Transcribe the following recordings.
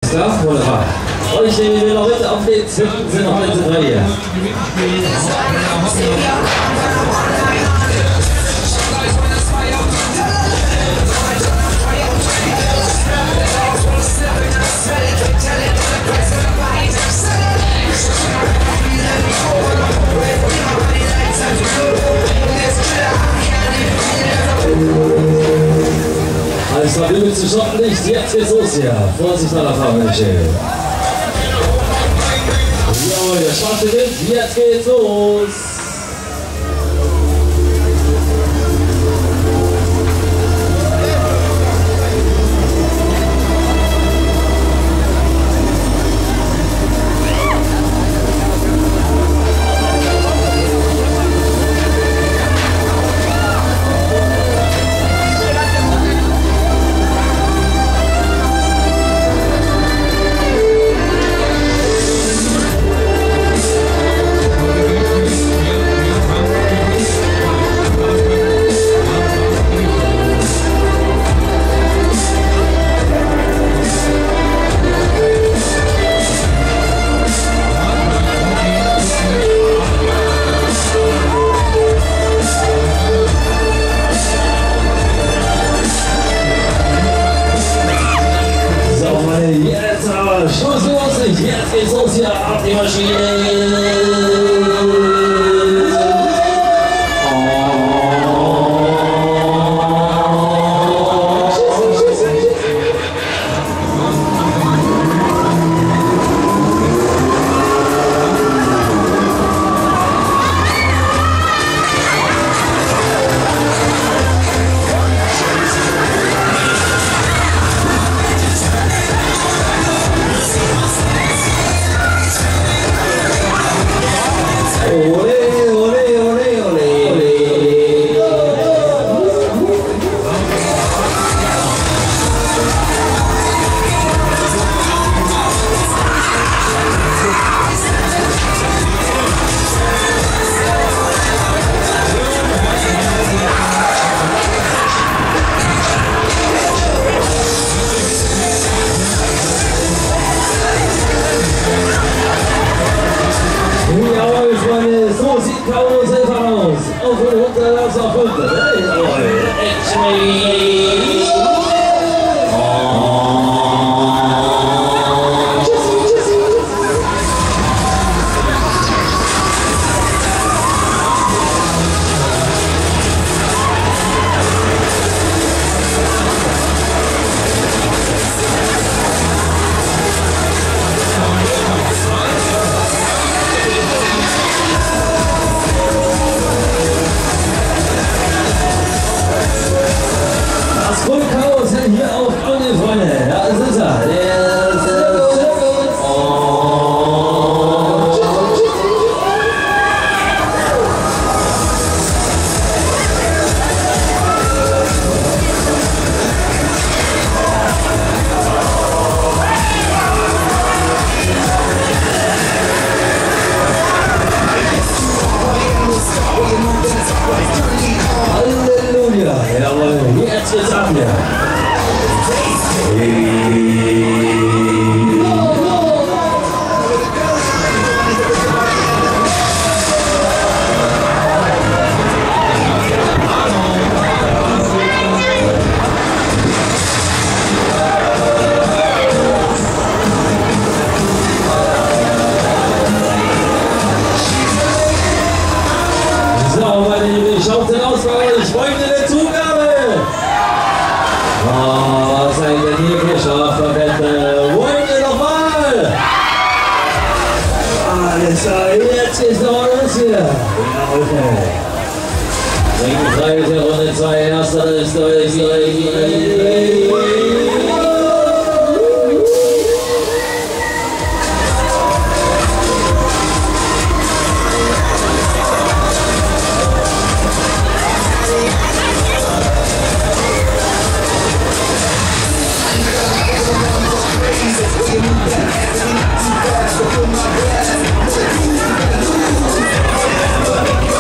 Alles klar, wunderbar. Und ich nehme wir noch mit auf den Zünden, sind noch letzte 3 hier. Alles klar, übel zu stoppen nicht, jetzt geht's los hier. Vorsicht an der Fahrwäsche. Jawohl, der schwarze Wind, jetzt geht's los. Jetzt geht's los hier, ab die Maschine. Auf und runter, lass auf runter. Hey, hier auf alle Freunde. Ja, das ist er. Der ist Halleluja. Jawohl, jetzt geht's ab hier. So, meine Lieben, schaut denn aus bei euch, Freunde der Zugabe! Oh, was seid ihr hier geschafft, Wette? Wollt ihr nochmal? Alles klar, jetzt geht's noch los hier. Ja, okay. Ring 3 der Runde 2, erster ist durch.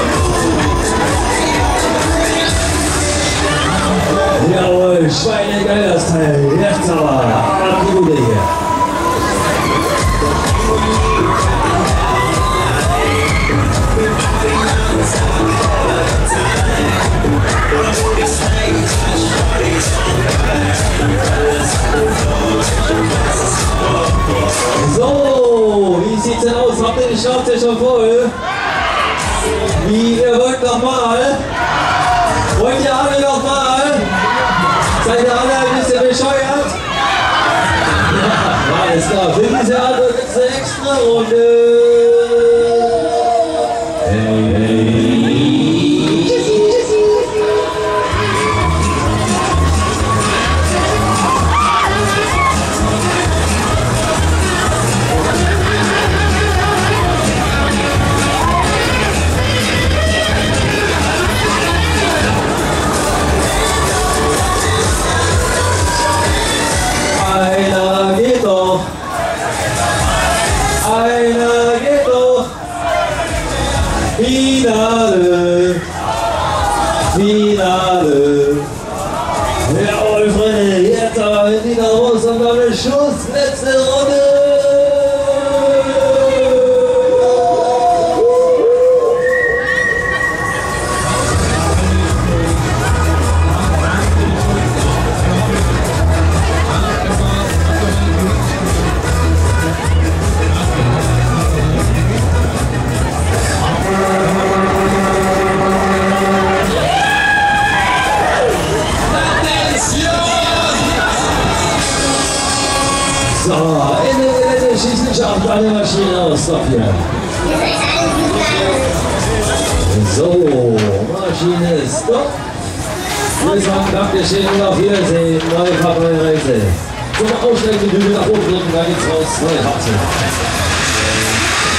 Jawohl, Schweinegeil. So, wie sieht's denn aus? Habt ihr die Schnauze schon voll? Wie, ihr wollt nochmal? Wollt ihr alle nochmal? Seid ihr alle ein bisschen bescheuert? Ja, alles klar. Für diese Art gibt es eine extra Runde. Hey, hey. Tschüssi, tschüssi. Einer geht doch. Einer geht doch. Finale. Finale. Jawohl, Freunde, jetzt aber wieder raus und dann der Schuss. Letzte Runde. So, in der Schießen schafft alle Maschinen aus. Stopp hier. So, Maschine stopp. Wir sagen Dankeschön und auf Wiedersehen. Neue Fahrt, neue Reise. Zum Aussteigen die Bügel nach oben drücken, da geht's raus. Neue Fahrt.